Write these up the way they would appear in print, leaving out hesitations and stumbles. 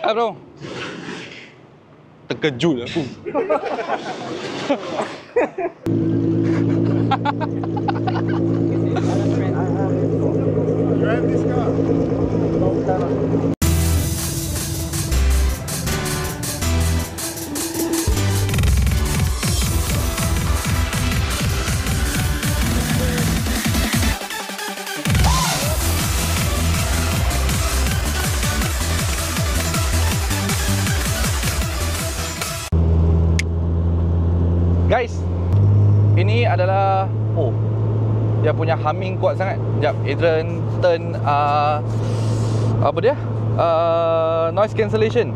Bro, terkejut aku. Drive this car. Guys, ini adalah dia punya humming kuat sangat. Sekejap, Adrian turn apa dia? Noise cancellation.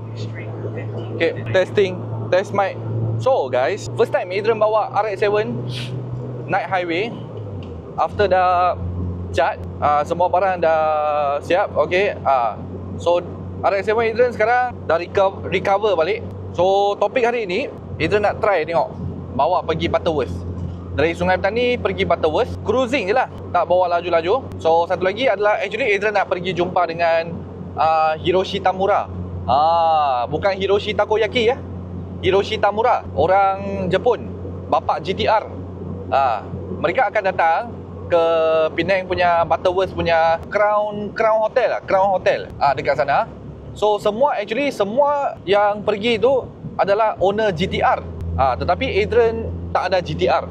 Okay, testing. Test mic. So guys, first time Adrian bawa RX-7 naik highway. After dah cat, semua barang dah siap. Okay, so RX-7 Adrian sekarang dah recover balik. So topik hari ini, Adrian nak try tengok bawa pergi Butterworth. Dari Sungai Petani pergi Butterworth, cruising je lah, tak bawa laju-laju. So satu lagi adalah actually Adrian nak pergi jumpa dengan Hiroshi Tamura. Bukan Hiroshi Takoyaki ya. Hiroshi Tamura, orang Jepun, bapak GTR. Mereka akan datang ke Penang punya Butterworth punya Crown Hotel lah, Crown Hotel dekat sana. So semua yang pergi tu adalah owner GTR. Tetapi Adrian tak ada GTR.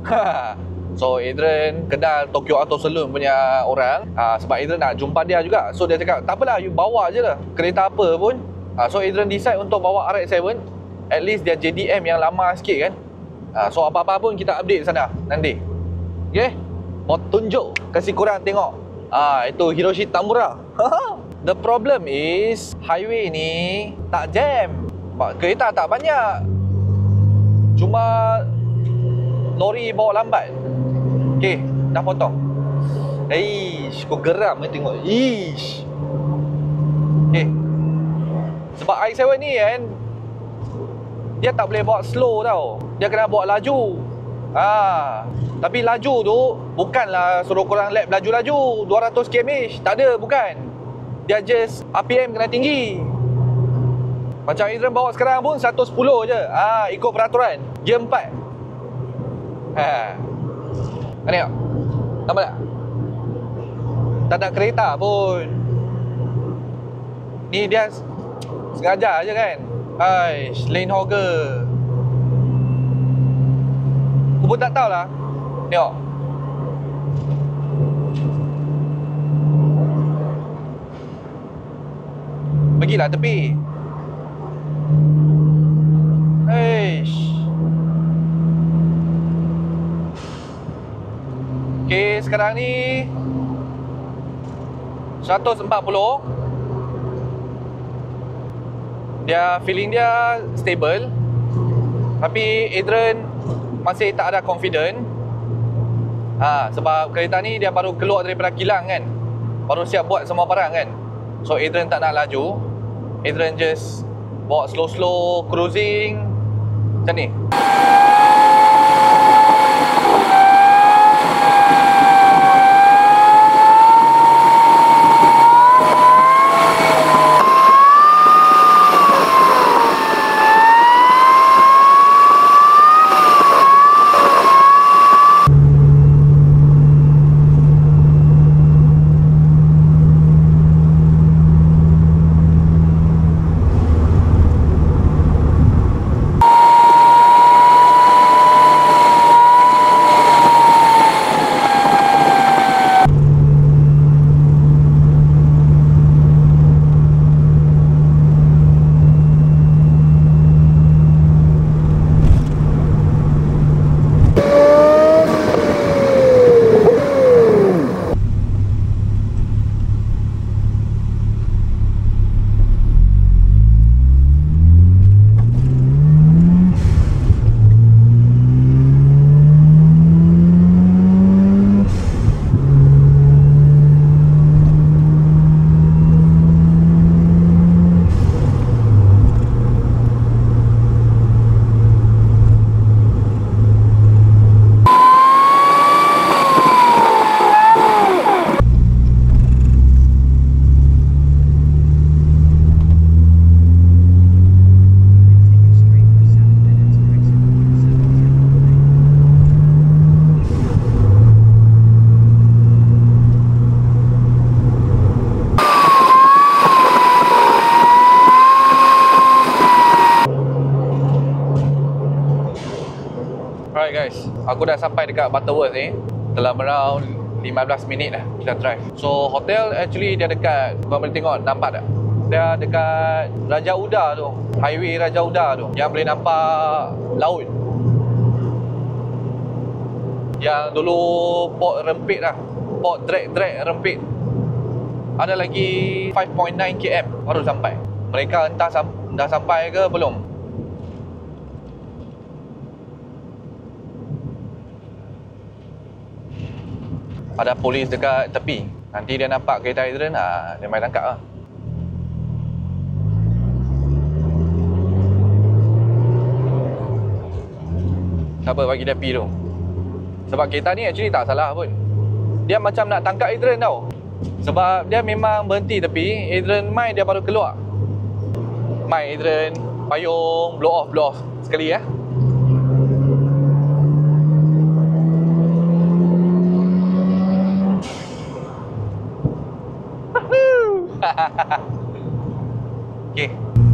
So Adrian kenal Tokyo Auto Saloon punya orang, sebab Adrian nak jumpa dia juga. So dia cakap, tak apalah, you bawa je lah kereta apa pun. So Adrian decide untuk bawa RX-7. At least dia JDM yang lama sikit kan. So apa-apa pun kita update sana nanti. Okay, mau tunjuk, kasih korang tengok. Itu Hiroshi Tamura. The problem is highway ni tak jam, kereta tak banyak, cuma lori bawa lambat. Okay, dah potong. Eish, kau geram kan tengok. Ish. Okay, sebab RX-7 ni kan, dia tak boleh bawa slow tau. Dia kena bawa laju. Tapi laju tu bukanlah suruh korang lap laju-laju 200 km/h. Tak ada, bukan. Dia just RPM kena tinggi. Macam Adrian bawa sekarang pun 110 je. Ikut peraturan Gear 4. Tengok, nampak tak? Tak ada kereta pun. Ni dia sengaja je kan. Aish, lane hogger. Aku pun tak tahulah. Tengok, pergilah tepi. Eish. Okay, sekarang ni 140. Dia feeling dia stable. Tapi Adrian masih tak ada confident. Sebab kereta ni dia baru keluar daripada kilang kan, baru siap buat semua barang kan. So Adrian tak nak laju. Adrian just bawa slow-slow cruising macam ni. Aku dah sampai dekat Butterworth ni. Dalam around 15 minit dah kita drive. So hotel actually dia dekat, kau boleh tengok, nampak tak? Dia dekat Raja Uda tu, highway Raja Uda tu, yang boleh nampak laut. Yang dulu Port Rempit lah, Port Drake Rempit. Ada lagi 5.9 km baru sampai. Mereka entah dah sampai ke belum. Ada polis dekat tepi. Nanti dia nampak kereta Adrian, dia main tangkap lah. Siapa bagi dia pi tu? Sebab kereta ni actually tak salah pun. Dia macam nak tangkap Adrian tau. Sebab dia memang berhenti tepi, Adrian main dia baru keluar. Main Adrian, payung, blow off sekali ya. Okay.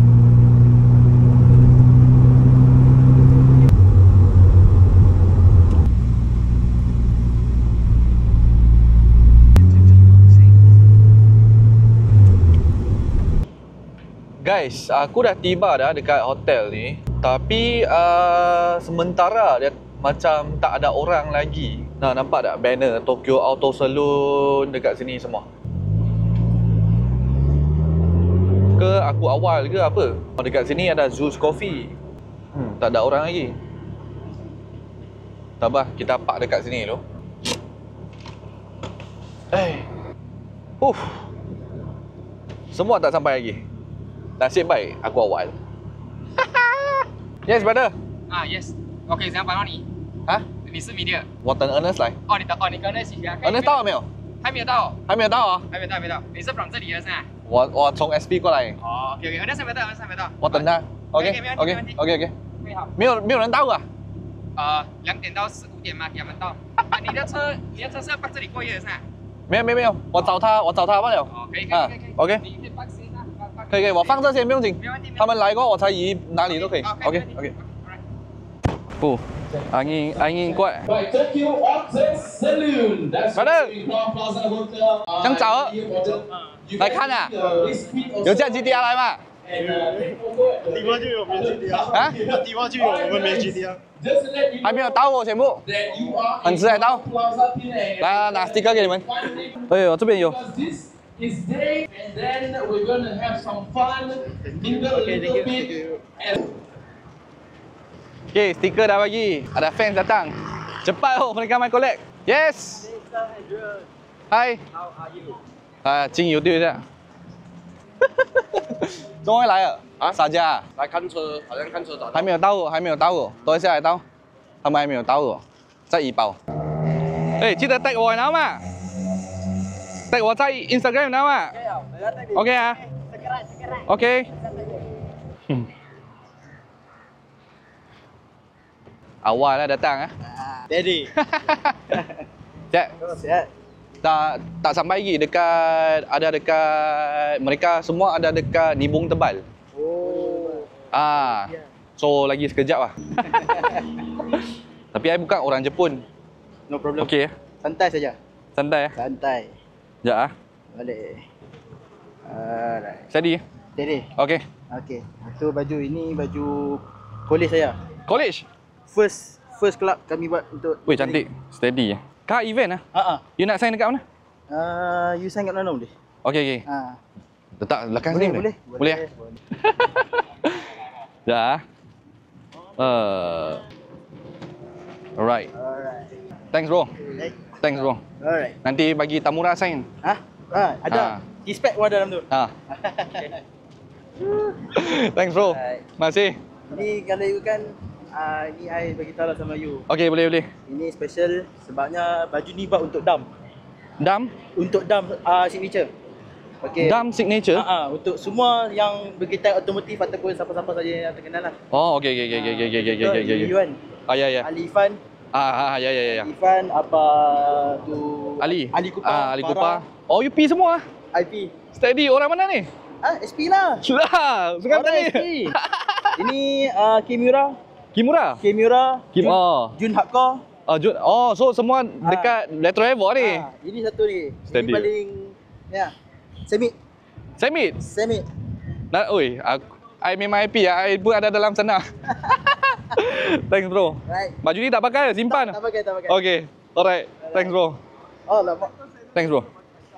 Guys, aku dah tiba dah dekat hotel ni. Tapi sementara dia macam tak ada orang lagi. Nah, nampak tak banner Tokyo Auto Saloon dekat sini semua? Ke aku awal ke apa? Dekat sini ada Zeus Coffee. Tak ada orang lagi. Tabah, kita park dekat sini dulu. Semua tak sampai lagi. Nasib baik aku awal. Yes, brother. Yes。OK，怎样帮到你？ 啊？ 你是 media？ 我等 Ernest 来。 哦，你跟 Ernest 一起啊 Ernest 到了没有？ 还没有到， 还没有到啊？ 还没到。你是 from 这里的是吧？ 我从 SP 过来。 哦 ，OK，Ernest 还没到，Ernest 还没到。 我等他。OK OK，没问题 OK 没问题 OK OK。 可以好。 没有人到啊 2点到4、5点嘛，给他们到。你的车是要放这里过夜的是吧？ 没有，我找他罢了。 哦，可以。 OK。 你可以放心啊， 可以，我放这些不用紧。 没问题。 他们来过我才移哪里都可以。OK。不，angin kuat. Right, Tokyo Auto Saloon. That's Brother. Crown Plaza Hotel. 想找来看啊？有驾 GTR 来吗？ 地方就有没 GTR 啊？ 地方就有，我们没 GTR。 还没有到我全部，很迟才到。来，拿 sticker 给你们。哎呦，这边有。 Is day, and then we're gonna have some fun, mingle a little bit, and Okay, stiker dah bagi. Ada fans datang. Cepat mereka main collect. Yes. Hi. How are you？ 金油对的。终于来了啊！啥家？ 来看车，好像看车找到。 还没有到我，等一下来到。他们还没有到我，在怡保。记得 tag 我然后嘛，tag 我在 Instagram 然后嘛。OK 啊。OK。Awal lah datang ah. Daddy。 Cek. Sihat. Tak sampai lagi dekat mereka semua ada dekat Nibung Tebal. Oh. So lagi sekejap lah. Tapi saya bukan orang Jepun. No problem. Okey. Santai saja. Santai. Santai. Sekejap ah. Boleh. Alright. Steady. Daddy. Okey. Okay. Itu baju ini baju polis saya. College. First club kami buat untuk. Weh cantik. Steady. Car event ah. You nak sign dekat mana? You sign kat mana boleh? Okey. Letak belakang sini boleh. Boleh. Dah. Alright. Thanks bro. Alright. Nanti bagi Tamura sign. Ada. Dispatch pun ada dalam tu. Thanks bro. Alright. Masih. Ini kalau you kan ni I bagi tahu lah sama you. Okey, boleh. Ini special sebabnya baju ni buat untuk dam. Dam? Untuk dam signature. Okey. Dam signature? Untuk semua yang berkaitan otomotif ataupun siapa-siapa saja yang terkenal lah. Oh, okey. Yuan. Ya. Ali Fan. Ya. Ifan apa tu? Ali Kupa. Ali Kupa. Oh, you P semua? IP. Steady, orang mana ni? SP lah. Lah, sekarang Orang tadi. SP. Ini Kimura. Kimura? Kimura. Jun Jun Hardcore. Oh, so semua dekat lateral lever ni. Ini satu ni. Steady. Ini paling ya. Semi. Semi. Nah, oi, I memang happy ya. I pun ada dalam sana. Thanks bro. Right. Baju ni tak pakai, simpan. Tak pakai. Okay. Alright. Thanks bro. Oh, lama. Thanks bro.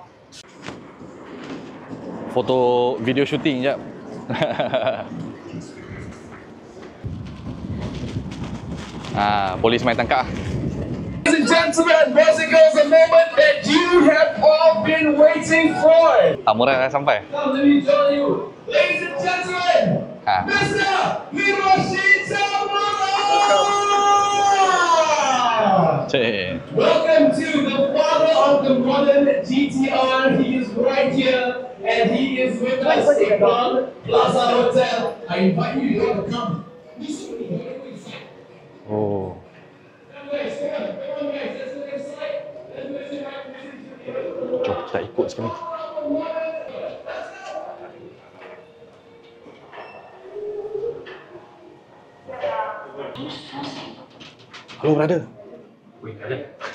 Foto video shooting jap. Polis mai tangkap. Ladies and gentlemen, boys and girls, a moment that you have all been waiting for. Tamuran dah sampai. Now let me join you. Ladies and gentlemen, Mr. Hiroshi Tamura! Cik. Welcome to the father of the modern GTR. He is right here and he is with us in Grand Plaza Hotel. I invite you to come. Oh. Jom kita ikut sekali. Hello brother. Wait, ada.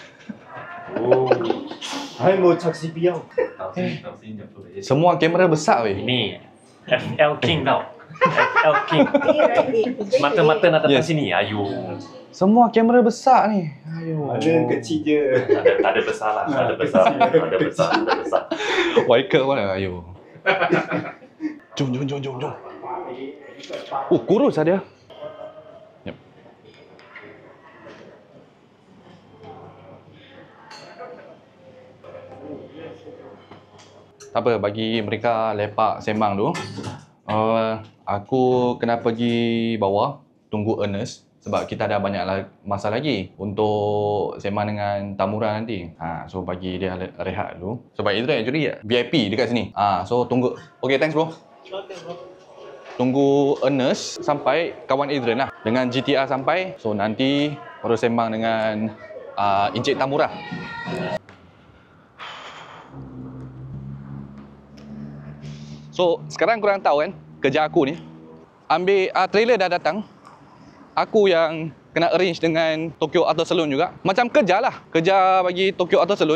Hai mau saksi piau. Semua kamera besar weh. Ini FL King tau. FL King. Mata-mata nak datang sini. Ayo. Semua kamera besar ni. Ayo. Mana kecil je. Ada besar lah. Ada besar. Ada besar. Wiker mana? Ayo. Jom. Oh, kurus lah dia. Yep. Tak apa, bagi mereka lepak sembang tu. Aku kena pergi bawah tunggu Ernest sebab kita ada banyak masa lagi untuk sembang dengan Tamura nanti. So bagi dia rehat dulu. Sebab Adrian actually VIP dekat sini. So tunggu. Okay, thanks bro. Tunggu Ernest sampai kawan Adrian lah. Dengan GTR sampai, so nanti baru sembang dengan Encik Tamura. So sekarang korang tahu kan kerja aku ni. Ambil trailer dah datang. Aku yang kena arrange dengan Tokyo Auto Saloon juga. Macam kerja lah. Kerja bagi Tokyo Auto Saloon.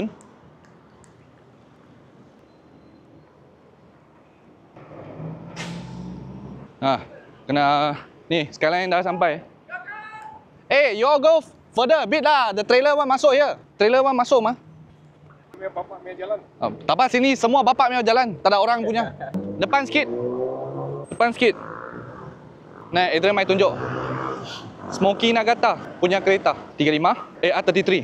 Kena ni sekarang dah sampai. You all go further a bit lah. The trailer one masuk here. Trailer one masuk mah. Bapak punya jalan. Tak apa, sini semua bapak punya jalan. Tak ada orang punya. Depan sikit. Nah, Adrian mai tunjuk. Smoky Nagata punya kereta 35 33.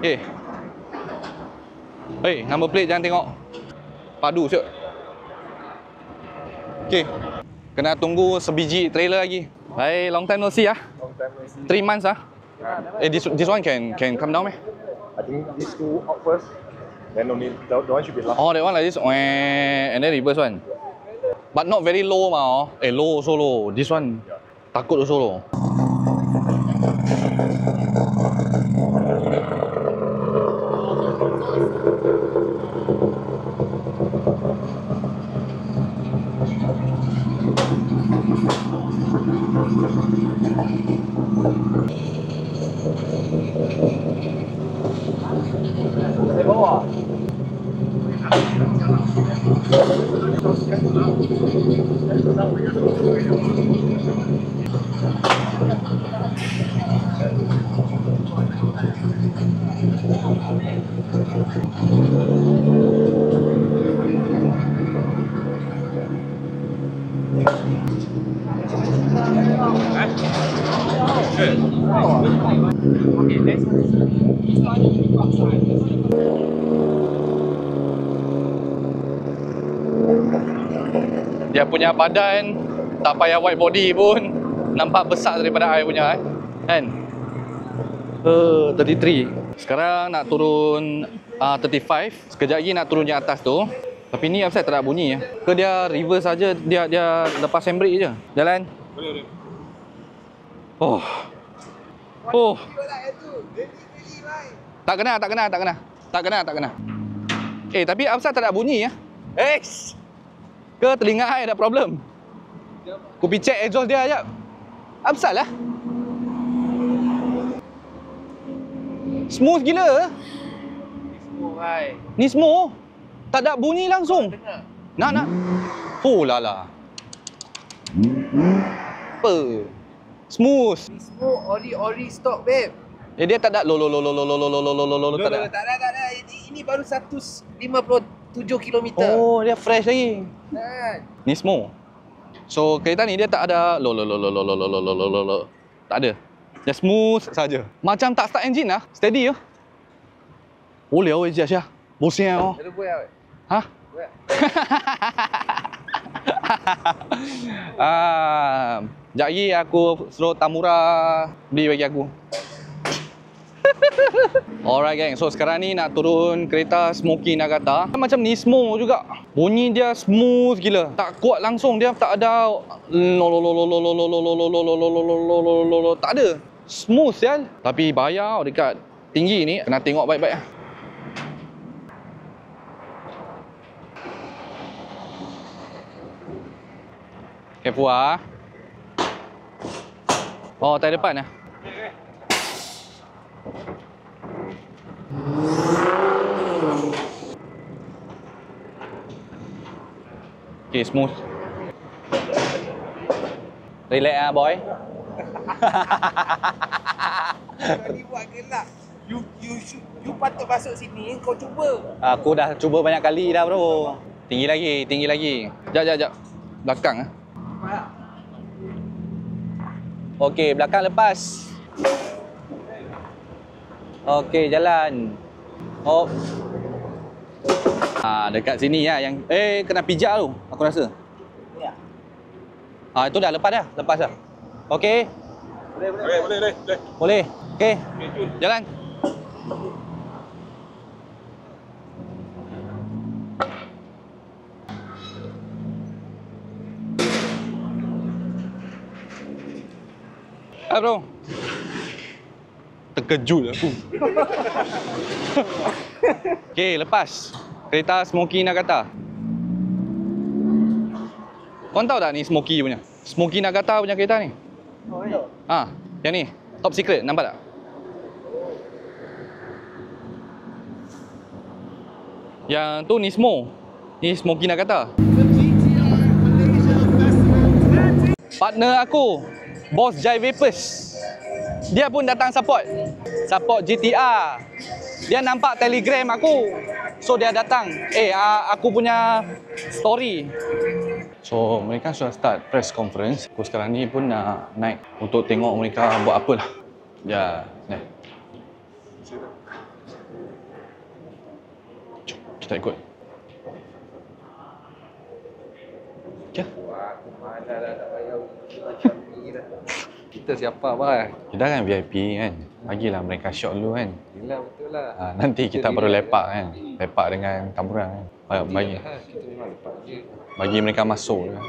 Number plate jangan tengok. Padu siap. Okay. Kena tunggu sebiji trailer lagi. Hai, long time no see ah. 3 months ah. This one can come down meh? I think these two out first. Then only the one should be last. Oh, that one like this. And then reverse one. But not very low mah. Low also low. This one takut also low. Dia punya badan tak payah wide body pun nampak besar daripada I punya kan. 33. Sekarang nak turun 35. Sekejap lagi nak turun yang atas tu. Tapi ni upside tak ada bunyi ya. Ke dia reverse saja, dia lepas handbrake je. Jalan. Boleh. Oh. Tak kena. Tapi upside tak ada bunyi ya. Ke telinga I ada problem? Aku pergi check exhaust dia sekejap. Upside lah. Smooth gila. Nismo. Tak ada bunyi langsung. Nak. Oh lala. Apa? Smooth. Nismo ori stop babe. Dia tak ada lo tak ada. Tak ada. Ini baru 157 km. Oh, dia fresh lagi. Kan. Nismo. So kereta ni dia tak ada lo. Tak ada. Dia smooth saja. Macam tak start engine lah. Steady ya. Boleh awak je Syah. Bosan oh. Ada buat. Ha? Buat. Sekejap lagi aku suruh Tamura beli bagi aku. Alright gang, so sekarang ni nak turun kereta Smoky Nagata. Macam Nismo juga. Bunyi dia smooth gila. Tak kuat langsung, dia tak ada tak ada. Smooth sial. Tapi bahaya dekat tinggi ni kena tengok baik-baik lah. Careful ah. Oh, tayar depan lah. Okay, smooth. Relax ah, boy. Kali buat gelak. You patut masuk sini, kau cuba. Aku dah cuba banyak kali dah, bro. Tinggi lagi. Jap. Belakang ah. Okey, belakang lepas. Okey, jalan. Oh. Dekat sini lah yang kena pijak tu, aku rasa. Ya. Itu dah lepas dah. Okey. Boleh. Okey. Jalan. Bro. Terkejut aku. Okey, lepas. Kereta Smoky Nagata. Korang tahu tak ni Smoky punya? Smoky Nagata punya kereta ni. Oh, ya. Yang ni. Top secret, nampak tak? Yang tu Nismo. Ni Smoky Nagata. Partner aku, Bos Jai Vapors. Dia pun datang support GTR. Dia nampak telegram aku. So dia datang. Aku punya story. So mereka sudah start press conference. Aku sekarang ni pun nak naik untuk tengok mereka buat apa lah. Ya, ni. Jom, kita ikut. Okay. Aku mana dah tak payah macam ni dah. Kita siapa bah? Kita kan VIP kan. Bagilah mereka shot dulu kan. Yelah betul lah. Nanti kita baru lepak kan. Lepak dengan Tamura kan. Bagi Kita memang lepas je. bagi mereka masuk kan.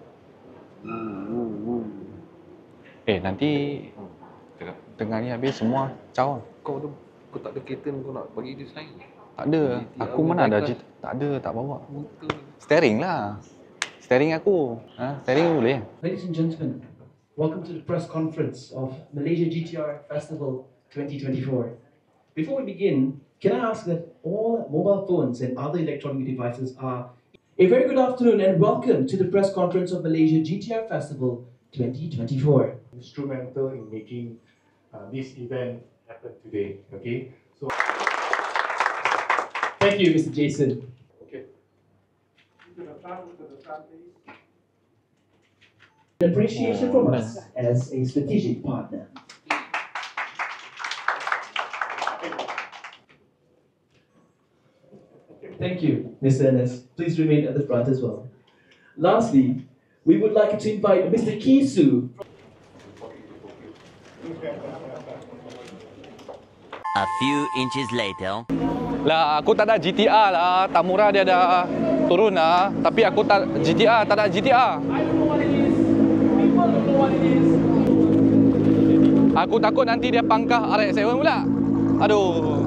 Nanti tengah ni habis semua caw. Kau tak ada kereta kau nak bagi dia sign. Tak ada. Aku mana ada tak ada, tak bawa. Steering lah. Steering aku. Steering boleh. Ladies and gentlemen, welcome to the press conference of Malaysia GTR Festival 2024. Before we begin, can I ask that all mobile phones and other electronic devices are... A very good afternoon and welcome to the press conference of Malaysia GTR Festival 2024. Instrumental in making this event happen today. Okay, so Thank you, Mr. Jason. okay. To the front, please. Appreciation from us as a strategic partner. Thank you, Mr. Ernest. Please remain at the front as well. Lastly, we would like to invite Mr. Kisu. A few inches later. Lah, aku tak ada GTR lah. Tamura dia dah turun lah. Tapi aku tak GTR, tak ada GTR. Aku takut nanti dia pangkah RX-7 pula. Aduh.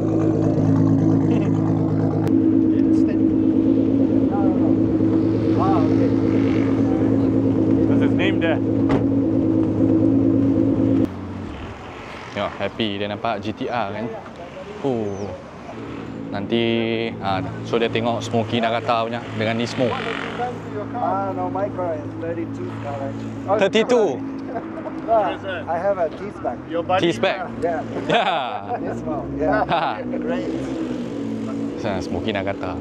There's his name there. Ya, happy dia nampak GTR kan. Nanti so dia tengok Smoky Nagata punya dengan Nismo. No, my car is 32 car. 32. I have a T-Spec. T-Spec. Yeah. Yeah. Nismo. Yeah. Great. Smoky Nagata.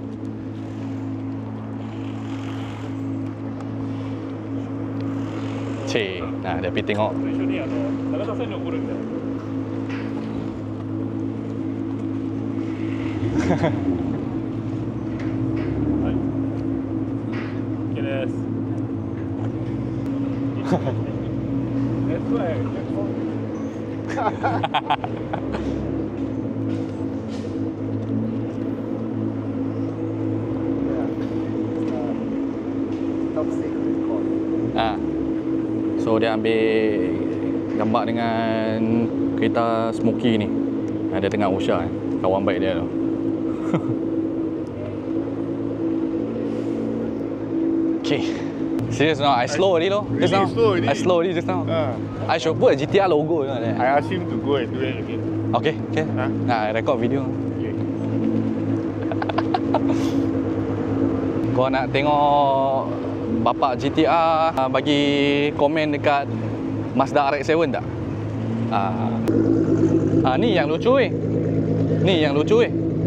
Cik, nah dia pergi tengok. Top secret call. So dia ambil gambar dengan kereta Smoky ni. Dia tengah Usha, kawan baik dia tu. Okay. Serious now, I slow already though. Just now. I slow already just now. I should put a GTR logo. I asked him to go and do it again. Okay, okay. I record video. Okay. Kau nak tengok bapak GTR bagi komen dekat Mazda RX-7 tak? Ni yang lucu Ni yang lucu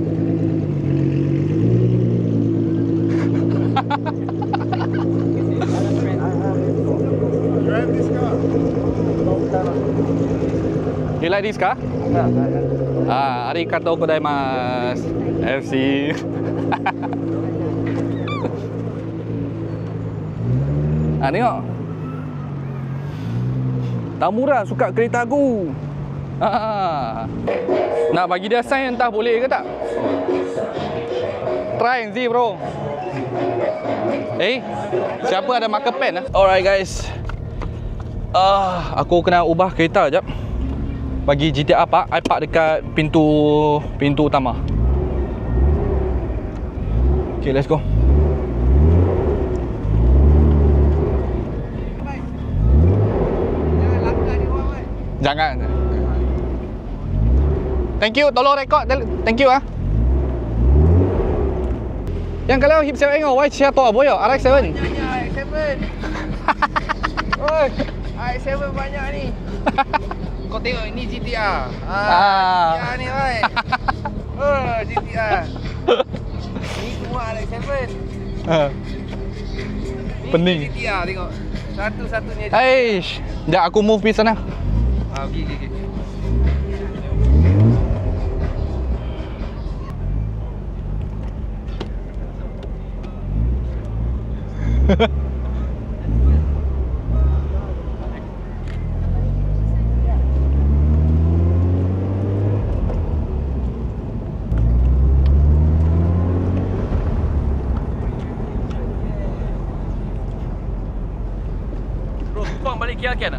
You like this car? Arigatou gozaimasu. FC. Tengok. Tamura suka kereta aku. Nak bagi dia sign entah boleh ke tak? Try and see bro. Siapa ada marker pen? Alright guys. Aku kena ubah kereta jap. Bagi GTR park, I park dekat pintu utama. Okay, let's go. Jangan. Thank you, tolong record. Thank you Yang kalau hip saya tengok, why cia tua boyo, RX-7. RX-7. Oi, RX-7 banyak ni. Kau tengok ini GTR. GTR ni, oi. GTR. Ni semua RX-7. Pening. Ni GTR tengok. Satu-satunya. Sekejap aku move pergi sana. Okay. Bro, tumpang balik KL kan?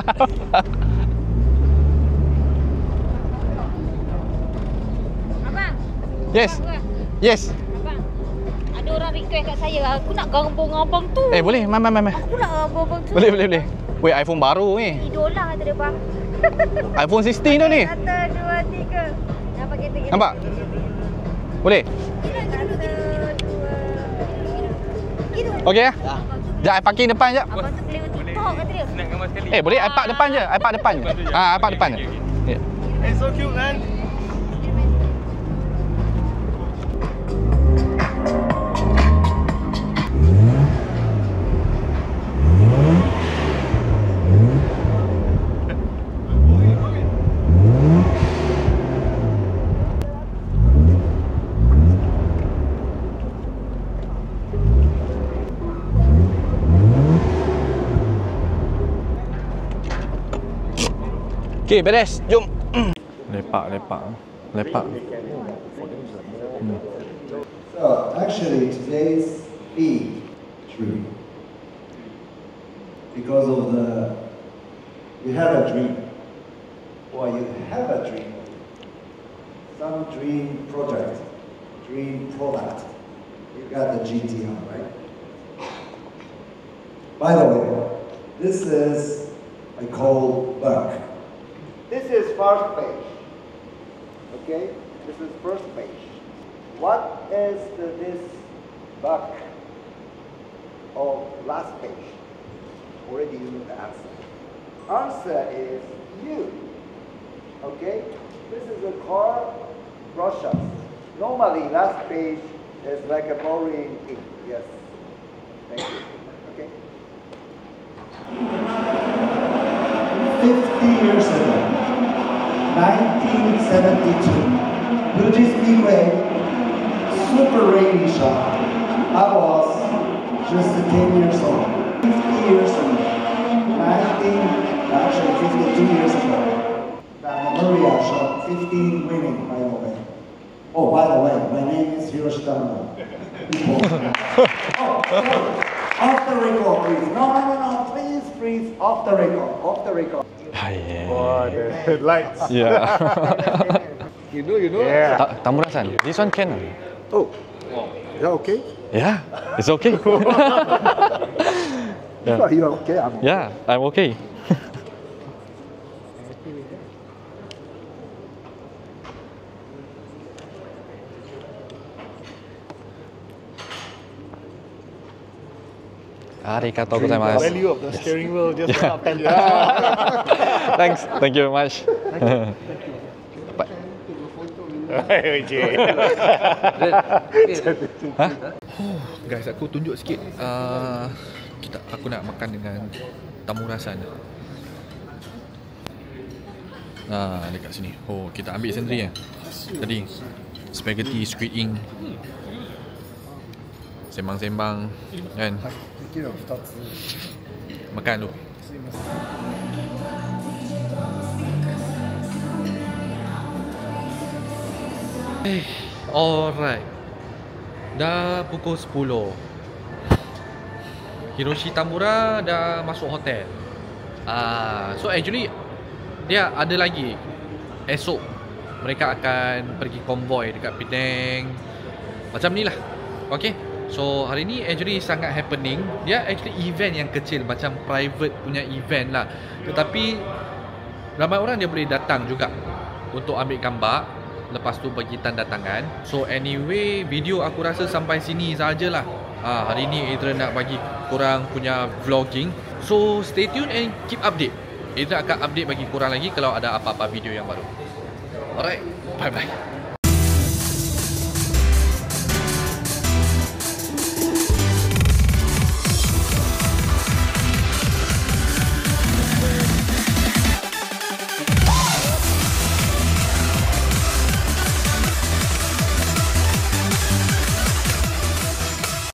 Yes. Yes. Abang, ada orang request kat saya, aku nak gabung abang tu. Boleh, mai. Aku nak gabung abang tu. Boleh. Weh, iPhone baru ni. Idola kata dia bang. iPhone 16 tu ni. 1, 2, 3. Nampak kita. Nampak? Boleh? 1, 2. Okey ya? Sekejap, I parking depan je. Abang tu boleh TikTok kata dia. Nak gambar sekali. Boleh, I park depan je. I park depan je. I park depan je. Yeah. So cute man. Okay, beres. Jom. Lepak. So actually today's E3 because of you have a dream or you have a dream, some dream project, dream product. You got the GTR, right? By the way, this is I call Buck. This is first page. Okay, this is first page. What is this back of last page? Already you know the answer. Answer is you. Okay, this is a car brushes. Normally last page is like a boring ink. Yes. Thank you. Okay. 50 years ago, 1972, Fuji Speedway, super rainy shot. I was just 10 years old. 50 years ago, 52 years ago, Maria shot 15 women, by the way. Oh, by the way, my name is Hiroshi Tamura. Oh, sorry. Off the record, please. No, please, off the record. Oh, the headlights. Yeah. You know? Yeah. Tamura-san, this one can. Oh, is that okay? Yeah, it's okay. Yeah. You're okay? I'm okay. Yeah, I'm okay. Arigatou gozaimasu. Value of the steering wheel just went up 10 Thanks, thank you very much. Guys, aku tunjuk sikit. Aku nak makan dengan Tamura-san. Dekat sini. Oh, kita ambil sendiri tadi spaghetti squid ink. Sembang-sembang kan. Makan tu. Alright. Dah pukul 10. Hiroshi Tamura dah masuk hotel. So actually dia ada lagi. Esok mereka akan pergi konvoi dekat Penang. Macam ni lah. Okay. So hari ni actually sangat happening. Dia actually event yang kecil, macam private punya event lah. Tetapi ramai orang dia boleh datang juga untuk ambil gambar, lepas tu bagi tanda tangan. So anyway, video aku rasa sampai sini sajalah. Hari ni Adrian nak bagi korang punya vlogging. So stay tune and keep update. Adrian akan update bagi korang lagi kalau ada apa-apa video yang baru. Alright, bye bye.